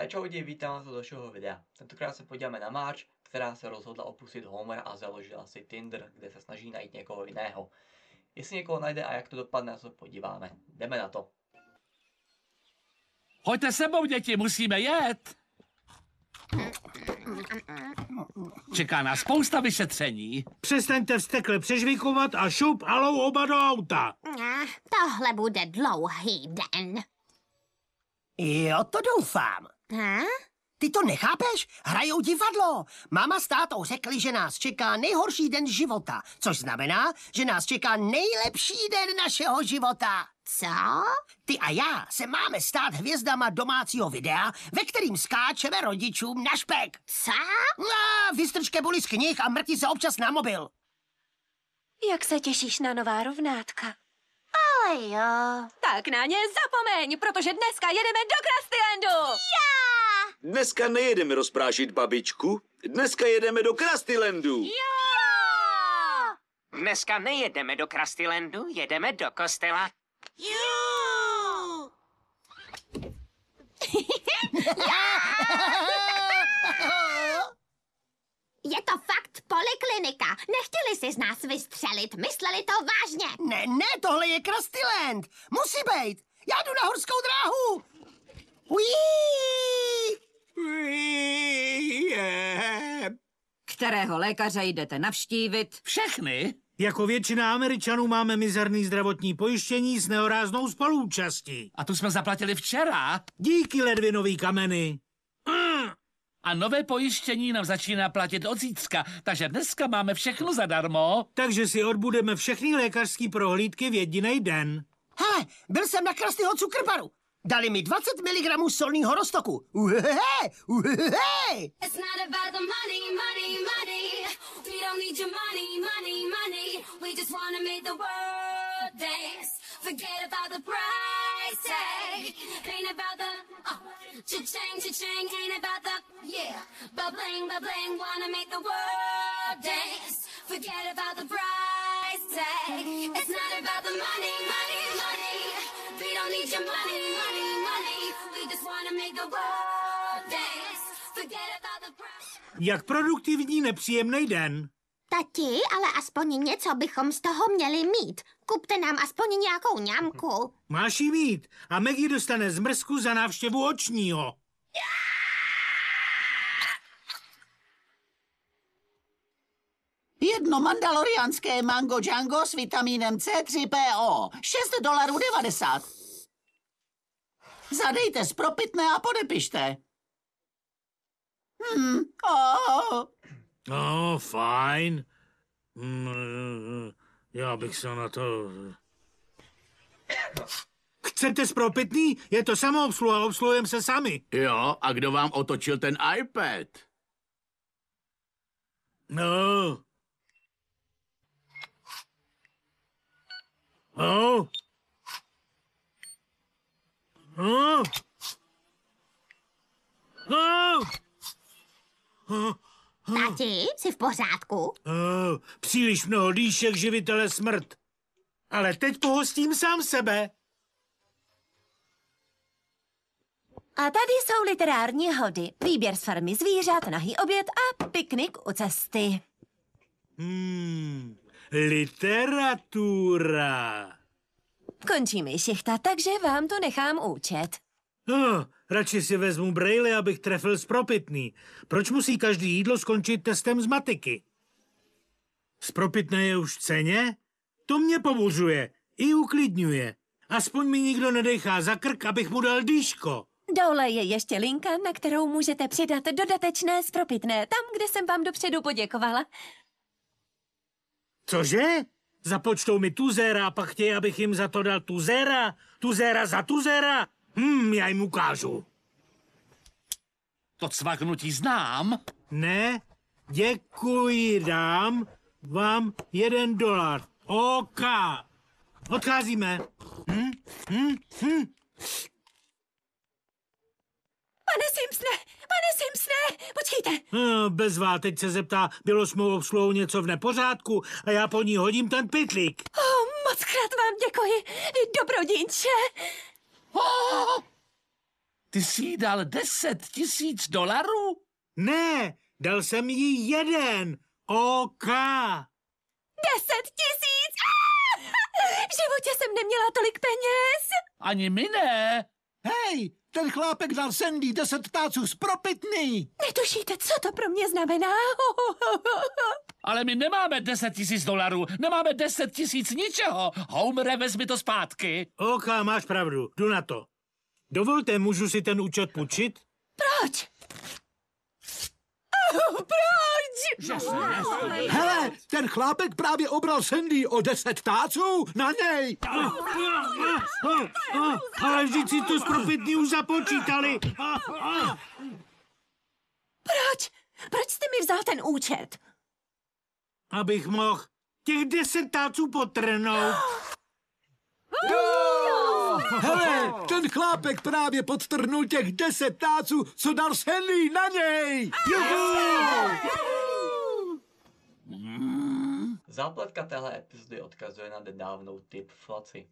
A čau lidi, vítám vás u dalšího videa. Tentokrát se podíváme na Marge, která se rozhodla opustit Homera a založila si Tinder, kde se snaží najít někoho jiného. Jestli někoho najde a jak to dopadne, se podíváme. Jdeme na to. Hoďte sebou, děti, musíme jet. Čeká nás spousta vyšetření. Přestaňte vztekle přežvikovat a šup halou oba do auta. Tohle bude dlouhý den. Jo, to doufám. Ha? Ty to nechápeš? Hrajou divadlo. Máma s tátou řekli, že nás čeká nejhorší den života, což znamená, že nás čeká nejlepší den našeho života. Co? Ty a já se máme stát hvězdama domácího videa, ve kterým skáčeme rodičům na špek. Co? Vystrčke boli z knih a mrti se občas na mobil. Jak se těšíš na nová rovnátka? Ale jo. Tak na ně zapomeň, protože dneska jedeme do Krastylandu! Dneska nejedeme rozprášit babičku, dneska jedeme do Krastylandu. Dneska nejedeme do Krastylandu, jedeme do kostela. Je to fakt poliklinika. Nechtěli si z nás vystřelit, mysleli to vážně. Ne, tohle je Krastyland. Musí být. Já jdu na horskou dráhu. Kterého lékaře jdete navštívit? Všechny? Jako většina Američanů máme mizerný zdravotní pojištění s nehoráznou spoluúčastí. A tu jsme zaplatili včera. Díky ledvinový kameny. A nové pojištění nám začíná platit od zítřka, takže dneska máme všechno zadarmo. Takže si odbudeme všechny lékařské prohlídky v jediný den. Hele, byl jsem na Krastyho cukrbaru. Dali mi 20 mg solného roztoku. Uhehej. It's not about the money, money, money. We don't need your money, money, money. We just want to make the world dance. Forget about the price tag. Ain't about the cha-ching, ain't about the, yeah. Ba-bling, ba-bling, wanna make the world dance. Forget about the price tag. It's not about the money, money, money. We don't need your money, money, money. We just wanna make the world dance. Forget about the price. Jak produktivní nepříjemný den. Tati, ale aspoň něco bychom z toho měli mít. Kupte nám aspoň nějakou ňamku. Máš jí mít a Maggie dostane zmrzku za návštěvu očního. Jedno mandaloriánské mango django s vitamínem C3PO. $6,90. Zadejte spropitné a podepište. Fajn. Já bych se na to... Chcete spropitný? Je to samoobsluha, obsluhujeme se sami. Jo, a kdo vám otočil ten iPad? No. Tati, jsi v pořádku? Příliš mnoho dýšek, živitele smrt. Ale teď pohostím sám sebe. A tady jsou literární hody. Výběr z farmy zvířat, nahý oběd a piknik u cesty. Literatura. Končí mi šichta, takže vám to nechám účet. Radši si vezmu brejle, abych trefil spropitný. Proč musí každý jídlo skončit testem z matiky? Spropitné je už v ceně? To mě pobuřuje i uklidňuje. Aspoň mi nikdo nedechá za krk, abych mu dal dýško. Dole je ještě linka, na kterou můžete přidat dodatečné spropitné, tam, kde jsem vám dopředu poděkovala. Cože? Započtou mi tuzéra a pak chtějí, abych jim za to dal tuzéra? Tuzéra za tuzéra? Já jim ukážu. To cvaknutí znám. Ne, děkuji, dám vám $1. OK. Odcházíme. Pane Simpsone, počkejte. Bezvá, teď se zeptá, bylo s mou obsluhou něco v nepořádku a já po ní hodím ten pytlík. Mockrát vám děkuji, vy dobrodinče. Ty jsi jí dal $10 000? Ne, dal jsem jí 1 OK. 10 000! V životě jsem neměla tolik peněz. Ani my ne. Hej, ten chlápek dal Sandy 10 táců z propitný. Netušíte, co to pro mě znamená? Ale my nemáme $10 000, nemáme 10 000 ničeho. Homere, vezmi to zpátky. OK, máš pravdu, jdu na to. Dovolte, můžu si ten účet půjčit? Proč? Proč? Hele, ten chlápek právě obral Sandy o 10 táců na něj. Ale vždyť si to z propitný už započítali. Proč? Proč jste mi vzal ten účet? Abych mohl těch 10 táců potrhnout. Hele, ten chlápek právě podtrhnul těch 10 táců, co dal Sandy na něj. Zápletka téhle epizody odkazuje na nedávnou tipflaci.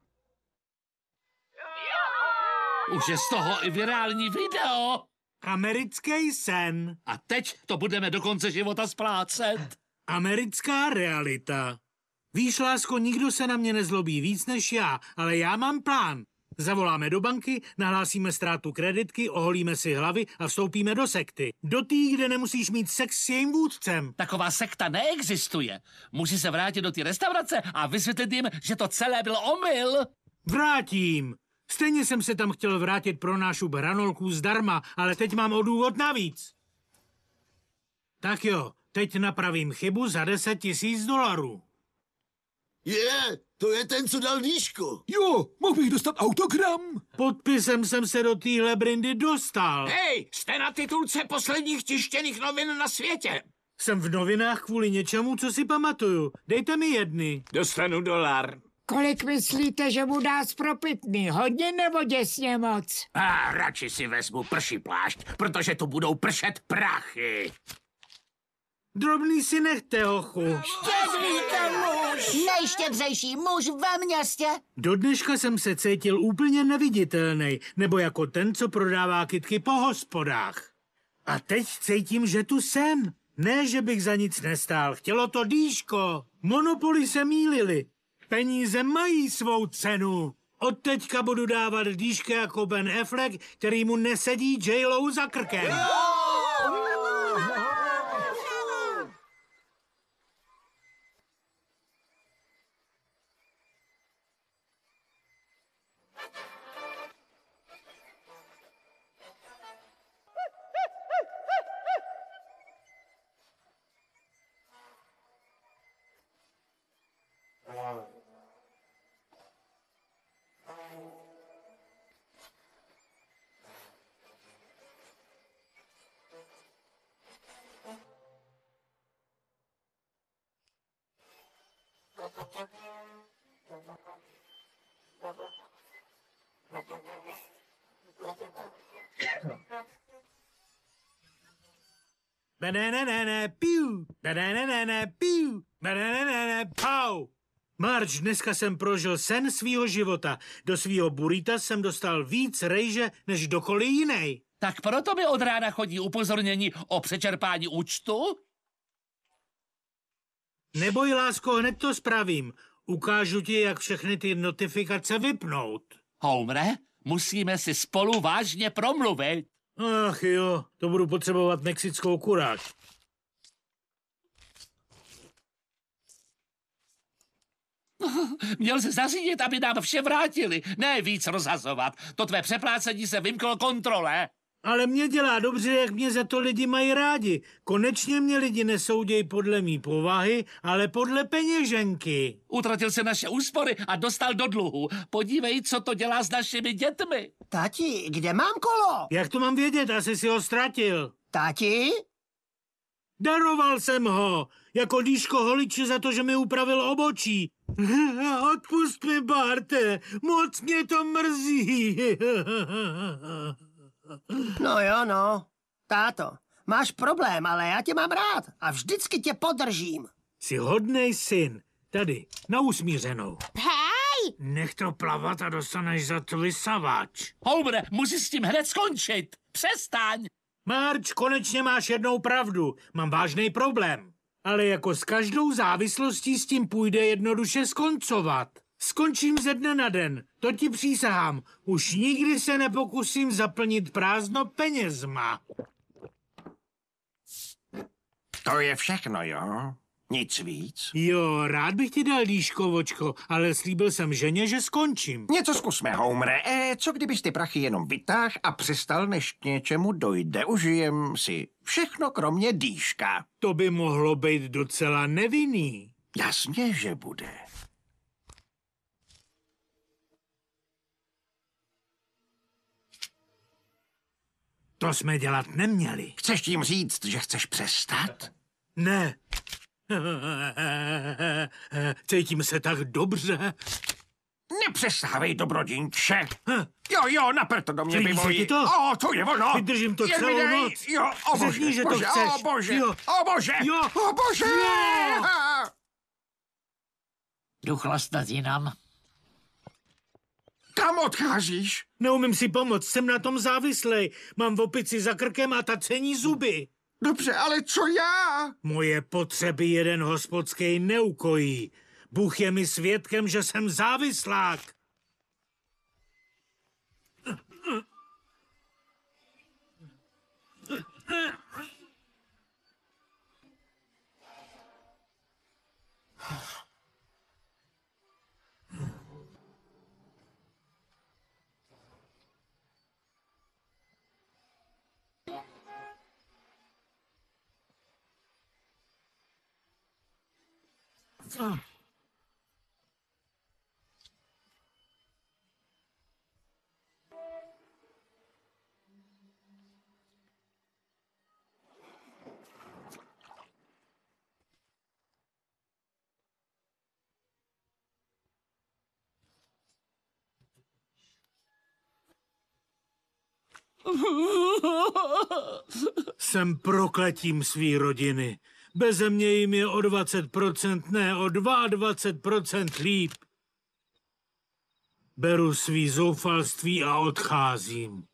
Už je z toho i virální video. Americký sen. A teď to budeme do konce života splácet. Americká realita. Víš, lásko, nikdo se na mě nezlobí víc než já, ale já mám plán. Zavoláme do banky, nahlásíme ztrátu kreditky, oholíme si hlavy a vstoupíme do sekty. Do té, kde nemusíš mít sex s jejím vůdcem. Taková sekta neexistuje. Musí se vrátit do té restaurace a vysvětlit jim, že to celé byl omyl. Vrátím. Stejně jsem se tam chtěl vrátit pro nášup hranolků zdarma, ale teď mám o důvod navíc. Tak jo, teď napravím chybu za $10 000. To je ten, co dal dýško. Jo, mohl bych dostat autogram. Podpisem jsem se do téhle brindy dostal. Hej, jste na titulce posledních tištěných novin na světě. Jsem v novinách kvůli něčemu, co si pamatuju. Dejte mi 1. Dostanu $1. Kolik myslíte, že mu dá z propitný? Hodně nebo děsně moc? Radši si vezmu prší plášť, protože tu budou pršet prachy. Drobný si nechte, hochu. Štědrý muž! Nejštědřejší muž ve městě! Do dneška jsem se cítil úplně neviditelný, nebo jako ten, co prodává kytky po hospodách. A teď cítím, že tu jsem. Ne, že bych za nic nestál, chtělo to dýško. Monopoly se mýlily. Peníze mají svou cenu. Od teďka budu dávat dýšky jako Ben Affleck, který mu nesedí J-Lo za krkem. Bananana, piu, bananana, piu, bananana, pau. Marge, dneska jsem prožil sen svýho života. Do svýho burrita jsem dostal víc rejže než kdokoliv jiný. Tak proto mi od rána chodí upozornění o přečerpání účtu? Neboj, lásko, hned to spravím. Ukážu ti, jak všechny ty notifikace vypnout. Homere, musíme si spolu vážně promluvit. Ach jo, to budu potřebovat mexickou kuráž. Měl se zařídit, aby nám vše vrátili, ne víc rozhazovat. To tvé přeplácení se vymklo kontrole. Ale mě dělá dobře, jak mě za to lidi mají rádi. Konečně mě lidi nesoudějí podle mý povahy, ale podle peněženky. Utratil se naše úspory a dostal do dluhu. Podívej, co to dělá s našimi dětmi. Tati, kde mám kolo? Jak to mám vědět? Asi si ho ztratil. Tati? Daroval jsem ho, jako dýško holiči za to, že mi upravil obočí. Odpust mi, Barte, moc mě to mrzí. No jo, no. Táto, máš problém, ale já tě mám rád a vždycky tě podržím. Jsi hodnej syn. Tady, na usmířenou. Hej, Nech to plavat a dostaneš za to vysavač. Homere, musíš s tím hned skončit. Přestaň. Marge, konečně máš jednou pravdu. Mám vážný problém. Ale jako s každou závislostí s tím půjde jednoduše skoncovat. Skončím ze dne na den, to ti přísahám. Už nikdy se nepokusím zaplnit prázdno penězma. To je všechno, jo? Nic víc? Jo, rád bych ti dal dýškovočko, ale slíbil jsem ženě, že skončím. Něco zkusme, Homere. Co kdybys ty prachy jenom vytáhl a přestal, než k něčemu dojde? Užijem si všechno kromě dýška. To by mohlo být docela nevinný. Jasně, že bude. To jsme dělat neměli. Chceš tím říct, že chceš přestat? Ne. Cítím se tak dobře. Nepřestávej, dobrodinče. Jo, naper to do mě, Líbí se vyvolí. ti to? To je ono. Vydržím to Jen celou mi dej. noc. Jo, o bože, Řekni, že to bože, chceš. o bože, Jo. o bože, Jo. o bože. Jo. Jdu chlastat jinam. Kam odcházíš? Neumím si pomoct, jsem na tom závislej. Mám v opici za krkem a tacení zuby. Dobře, ale co já? Moje potřeby jeden hospodský neukojí. Bůh je mi svědkem, že jsem závislák. Jsem prokletím svý rodiny. Beze mě jim je o 20%, ne o 22% líp. Beru svý zoufalství a odcházím.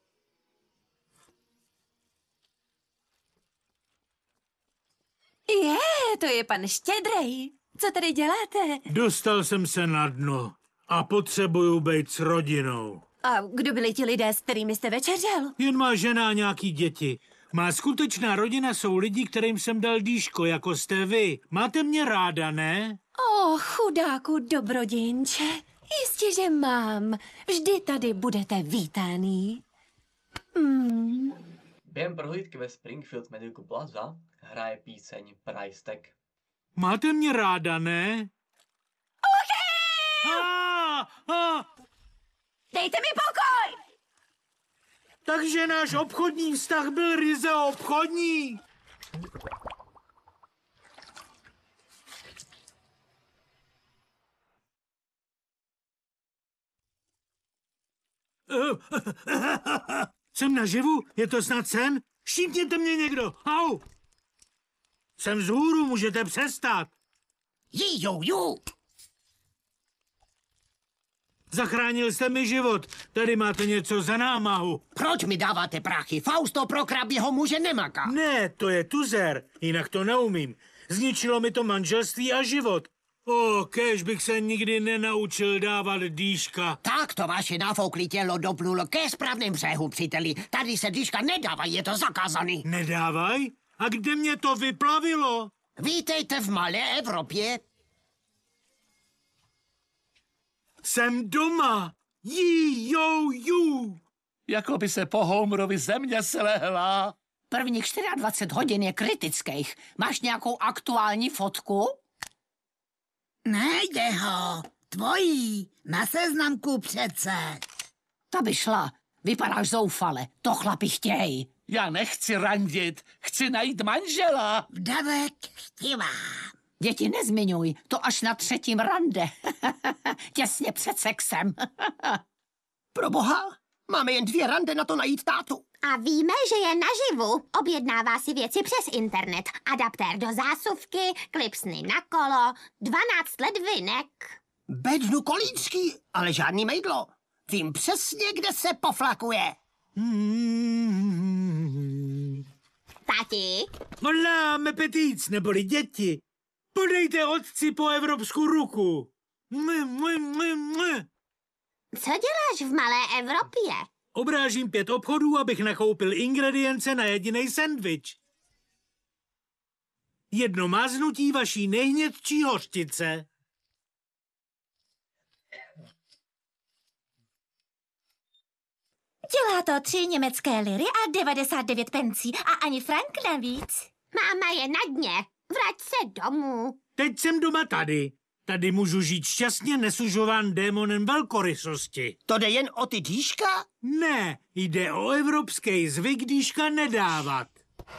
To je pan Štědrej. Co tady děláte? Dostal jsem se na dno a potřebuju být s rodinou. A kdo byli ti lidé, s kterými jste večeřel? Jen má žena a nějaký děti. Má skutečná rodina jsou lidi, kterým jsem dal dýško, jako jste vy. Máte mě ráda, ne? Chudáku dobrodinče. Jistě, že mám. Vždy tady budete vítaný. Během prohlídky ve Springfield Medical Plaza hraje píseň Price Tag. Máte mě ráda, ne? Dejte mi pokoj! Takže náš obchodní vztah byl ryze obchodní. Jsem naživu? Je to snad sen? Štípněte mě někdo! Au! Jsem vzhůru, můžete přestat. Jí. Zachránil jste mi život. Tady máte něco za námahu. Proč mi dáváte prachy? Fausto pro kraběho muže nemaká. Ne, to je tuzer. Jinak to neumím. Zničilo mi to manželství a život. Kéž bych se nikdy nenaučil dávat dýška. Tak to vaše nafouklé tělo doplulo ke správným břehům, příteli. Tady se dýška nedávají, je to zakázaný. Nedávaj? A kde mě to vyplavilo? Vítejte v malé Evropě. Jsem doma. Jí. Jako by se po Homerovi země slehla. Prvních 24 hodin je kritických. Máš nějakou aktuální fotku? Najde ho. Tvojí. Na seznamku přece. Ta by šla. Vypadáš zoufale. To chlapi chtějí. Já nechci randit. Chci najít manžela. Vdavek chtivá. Děti nezmiňuj. To až na 3. rande. Těsně před sexem. Proboha, máme jen 2 rande na to najít tátu. A víme, že je naživu. Objednává si věci přes internet. Adaptér do zásuvky, klipsny na kolo, 12 let vinek. Bednu Kolínský, ale žádný mejdlo. Vím přesně, kde se poflakuje. Tati? Máme petíc, neboli děti. Podejte otci po evropskou ruku. Co děláš v malé Evropě? Obrážím 5 obchodů, abych nakoupil ingredience na jedinej sendvič. Jedno máznutí vaší nejhnědčí hořčice. Dělá to 3 německé liry a 99 pencí a ani frank navíc. Máma je na dně. Vrať se domů. Teď jsem doma tady. Tady můžu žít šťastně nesužován démonem velkorysosti. To jde jen o ty dýška? Ne, jde o evropský zvyk dýška nedávat.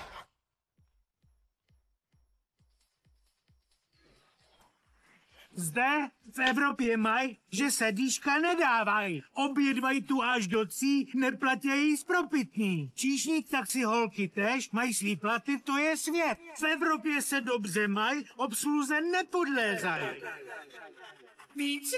Zde v Evropě mají, že se dýška nedávají. Obědvají tu až do cí, neplatějí spropitný. Číšník tak si holky tež mají svý platy, to je svět. V Evropě se dobře mají, obsluze nepodlézají. Víc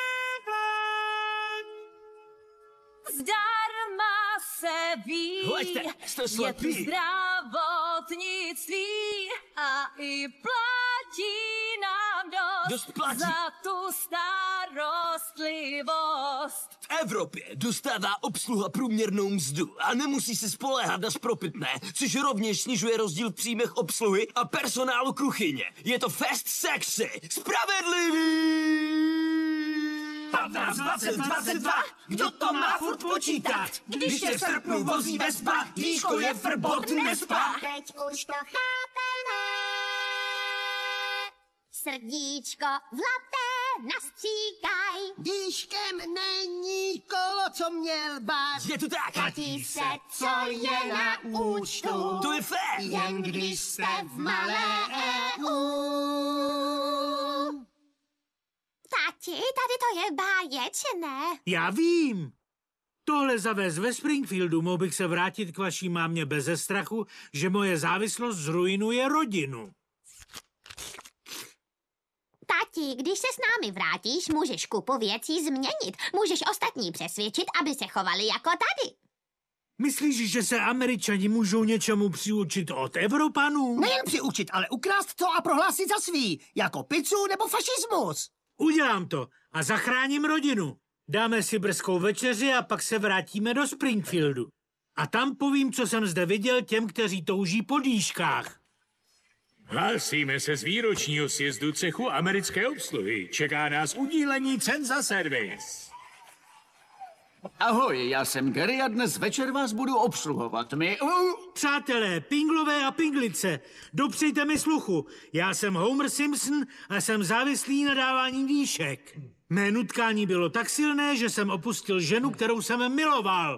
Zdarma se ví, je tu zdravotnictví a i platí nám dost za tu starostlivost. V Evropě dostává obsluha průměrnou mzdu a nemusí se spoléhat na spropitné, což rovněž snižuje rozdíl v příjmech obsluhy a personálu kuchyně. Je to fest sexy, spravedlivý! 15, 20, 22, kdo to má furt počítat? Když tě v srpnu vozí Vespa, dýško je frbot nespa. Teď už to chápeme. Srdíčko v laté nastříkaj. Dýškem není kolo, co měl bát. Je to tak. Platí se, co je na účtu. To je fér. Jen když jste v malé EU. Tati, tady to je báječné. Já vím. Tohle zavést ve Springfieldu, mohl bych se vrátit k vaší mámě beze strachu, že moje závislost zruinuje rodinu. Tati, když se s námi vrátíš, můžeš kupu věcí změnit. Můžeš ostatní přesvědčit, aby se chovali jako tady. Myslíš, že se Američani můžou něčemu přiučit od Evropanů? Nejen přiučit, ale ukrást to a prohlásit za svý. Jako pizzu nebo fašismus. Udělám to a zachráním rodinu. Dáme si brzkou večeři a pak se vrátíme do Springfieldu. A tam povím, co jsem zde viděl těm, kteří touží po dýškách. Hlásíme se z výročního sjezdu cechu americké obsluhy. Čeká nás udílení cen za servis. Ahoj, já jsem Gary a dnes večer vás budu obsluhovat. Přátelé, pinglové a pinglice, dopřejte mi sluchu. Já jsem Homer Simpson a jsem závislý na dávání dýšek. Mé nutkání bylo tak silné, že jsem opustil ženu, kterou jsem miloval.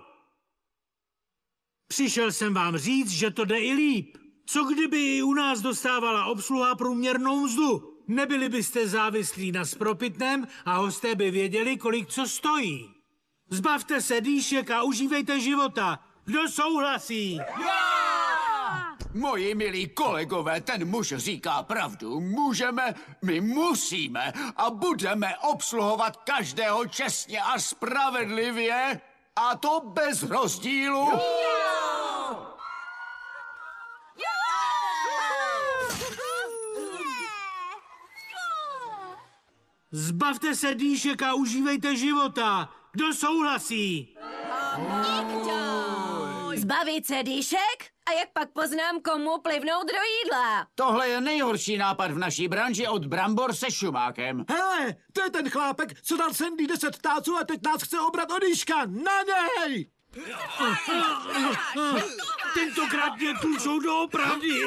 Přišel jsem vám říct, že to jde i líp. Co kdyby i u nás dostávala obsluha průměrnou mzdu? Nebyli byste závislí na spropitném a hosté by věděli, kolik co stojí. Zbavte se dýšek a užívejte života. Kdo souhlasí? Moji milí kolegové, ten muž říká pravdu. My musíme a budeme obsluhovat každého čestně a spravedlivě. A to bez rozdílu. Zbavte se dýšek a užívejte života. Kdo souhlasí? Zbavit se dýšek? A jak pak poznám, komu plivnout do jídla? Tohle je nejhorší nápad v naší branži od brambor se šumákem. Hele, to je ten chlápek, co dal Sandy 10 táců a teď nás chce obrat od dýška. Na něj! Tentokrát mě tlučou doopravdy.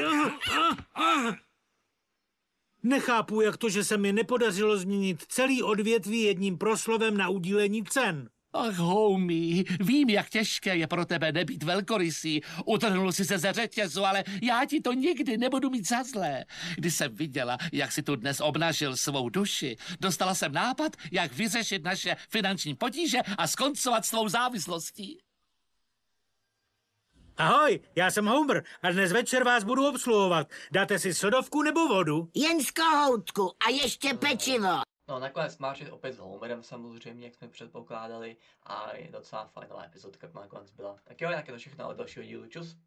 Nechápu, jak to, že se mi nepodařilo změnit celý odvětví jedním proslovem na udílení cen. Ach, homie, vím, jak těžké je pro tebe nebýt velkorysý. Utrhnul si se ze řetězu, ale já ti to nikdy nebudu mít za zlé. Když jsem viděla, jak si tu dnes obnažil svou duši, dostala jsem nápad, jak vyřešit naše finanční potíže a skoncovat s tvou závislostí. Ahoj, já jsem Homer a dnes večer vás budu obsluhovat. Dáte si sodovku nebo vodu? Jen z kohoutku a ještě pečivo. No nakonec Marge je opět s Homerem samozřejmě, jak jsme předpokládali, a je docela fajnová epizodka, jak nakonec byla. Tak jo, jak je to všechno od dalšího dílu, čus.